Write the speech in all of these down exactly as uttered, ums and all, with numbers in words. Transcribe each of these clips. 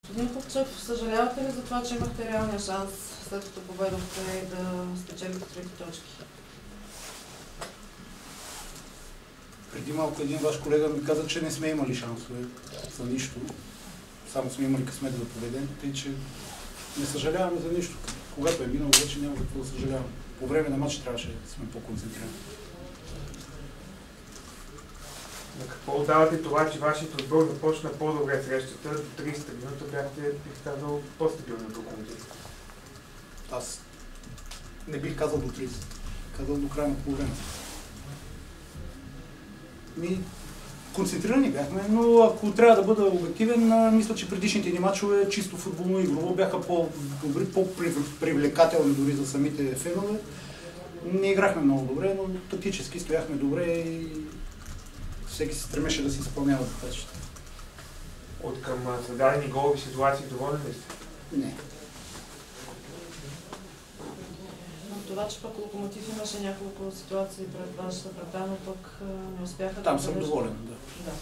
Господин Купчев, съжалявате ли за това, че имахте реалния шанс, след като победохте да спечелите трите точки? Преди малко един ваш колега ми каза, че не сме имали шансове за нищо. Само сме имали късмет да победим, тъй че не съжаляваме за нищо. Когато е минало, вече няма какво да съжаляваме. По време на матч трябваше да сме по-концентрирани. На какво отдавате това, че вашият отбор започна по-добре срещата, до тридесета минута бяхте, бих казал, по-стабилни до коментите? Аз не бих казал до тридесет. Казал до края на половина. Ми, концентрирани бяхме, но ако трябва да бъда обективен, мисля, че предишните ни мачове чисто футболно игрово бяха по-добри, по-привлекателни дори за самите фенове. Не играхме много добре, но тактически стояхме добре и всеки се стремеше да си изпълнява задачите. От към създадени голови ситуации доволен ли сте? Не. Това, че пък Локомотив имаше няколко ситуации пред вашата врата, но пък не успяха да... Там съм доволен, да.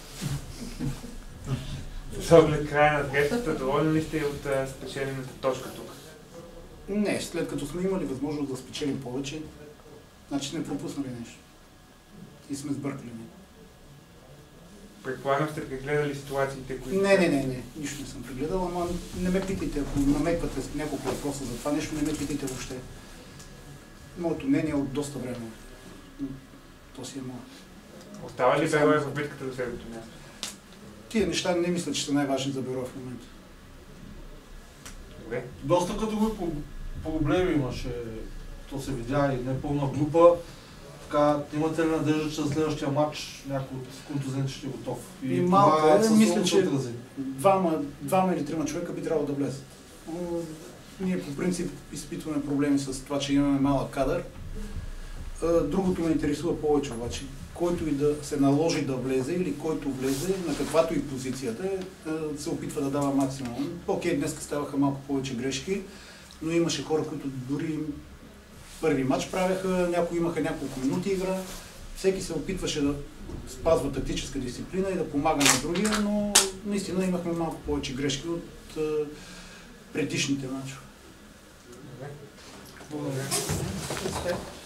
да. С оглед края на срещата, доволен ли сте от спечелената точка тук? Не, след като сме имали възможност да спечелим повече, значи сме пропуснали нещо. И сме сбъркали. Предполагам сте прегледали ситуациите, които... Не, не, не, не, нищо не съм прегледал, ама не ме питайте, ако намеквате с няколко въпроса за това нещо, не ме питайте въобще. Моето мнение е от доста време. То си е малко. Остава ли Берое в битката до седмото място? Тия неща не мисля, че са най-важни за Берое в момента. Добре. Доста като проблеми имаше, то се видя и непълна група. Така, имате ли надежда, че за следващия матч някой от контузените ще е готов? И, и малко е, мисля, че двама, двама или трима човека би трябвало да влезат. Ние по принцип изпитваме проблеми с това, че имаме малък кадър. Другото ме интересува повече обаче. Който и да се наложи да влезе или който влезе, на каквато и позицията е, се опитва да дава максимум. Окей, днес ставаха малко повече грешки, но имаше хора, които дори първи матч правяха, някои имаха няколко минути игра. Всеки се опитваше да спазва тактическа дисциплина и да помага на другия, но наистина имахме малко повече грешки от предишните мачове. Благодаря.